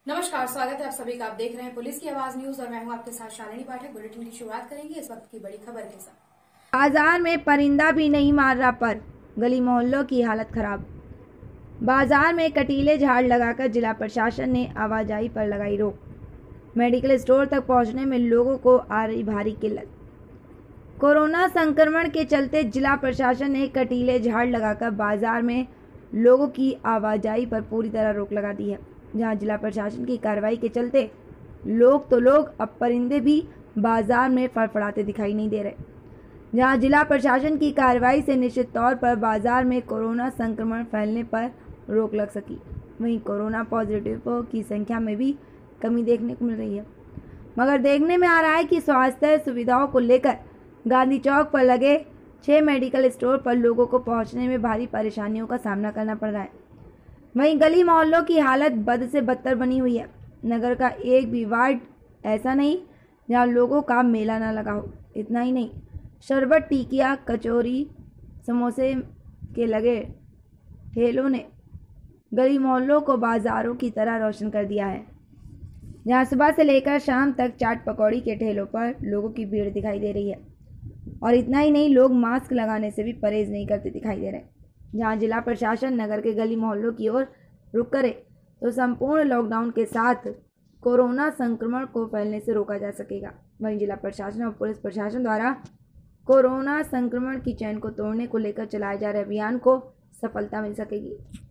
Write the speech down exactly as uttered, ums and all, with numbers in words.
नमस्कार, स्वागत है आप सभी का। आप देख रहे हैं पुलिस की आवाज न्यूज और मैं हूं आपके साथ शालिनी पाठक। बुलेटिन की शुरुआत करेंगे इस वक्त की बड़ी खबर के साथ। बाजार में परिंदा भी नहीं मार रहा पर गली मोहल्लों की हालत खराब। बाजार में कटीले झाड़ लगाकर जिला प्रशासन ने आवाजाही पर लगाई रोक। मेडिकल स्टोर तक पहुंचने में लोगों को आ रही भारी किल्लत। कोरोना संक्रमण के चलते जिला प्रशासन ने कटीले झाड़ लगाकर बाजार में लोगों की आवाजाही पर पूरी तरह रोक लगा दी है। जहां जिला प्रशासन की कार्रवाई के चलते लोग तो लोग अब परिंदे भी बाजार में फड़फड़ाते दिखाई नहीं दे रहे। जहां जिला प्रशासन की कार्रवाई से निश्चित तौर पर बाजार में कोरोना संक्रमण फैलने पर रोक लग सकी, वहीं कोरोना पॉजिटिव की संख्या में भी कमी देखने को मिल रही है। मगर देखने में आ रहा है कि स्वास्थ्य सुविधाओं को लेकर गांधी चौक पर लगे छह मेडिकल स्टोर पर लोगों को पहुंचने में भारी परेशानियों का सामना करना पड़ रहा है। वहीं गली मोहल्लों की हालत बद से बदतर बनी हुई है। नगर का एक भी वार्ड ऐसा नहीं जहां लोगों का मेला ना लगा हो। इतना ही नहीं, शरबत, टिकिया, कचौरी, समोसे के लगे ठेलों ने गली मोहल्लों को बाजारों की तरह रोशन कर दिया है। जहां सुबह से लेकर शाम तक चाट पकौड़ी के ठेलों पर लोगों की भीड़ दिखाई दे रही है। और इतना ही नहीं, लोग मास्क लगाने से भी परहेज नहीं करते दिखाई दे रहे। जहां जिला प्रशासन नगर के गली मोहल्लों की ओर रुख करे तो संपूर्ण लॉकडाउन के साथ कोरोना संक्रमण को फैलने से रोका जा सकेगा। वहीं जिला प्रशासन और पुलिस प्रशासन द्वारा कोरोना संक्रमण की चैन को तोड़ने को लेकर चलाए जा रहे अभियान को सफलता मिल सकेगी।